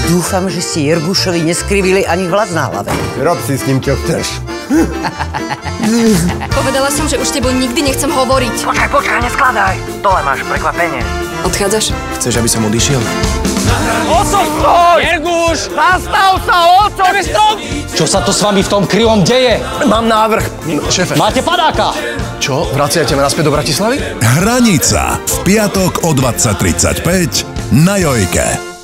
Dúfam, že si Jergušovi neskrivili ani hlas na hlave. Rob si s ním, čo chceš. Povedala som, že už s tebou nikdy nechcem hovoriť. Počkaj, neskladaj. Dole máš prekvapenie. Odchádzaš? Chceš, aby som odišiel? Oco, stoj! Jerguš! Zastav sa, oco! Stop! Čo sa to s vami v tom krivom deje? Mám návrh. Šéfe. Máte padáka? Čo? Vraciate ma naspäť do Bratislavy? Hranica. V piatok o 20:35 na Jojke.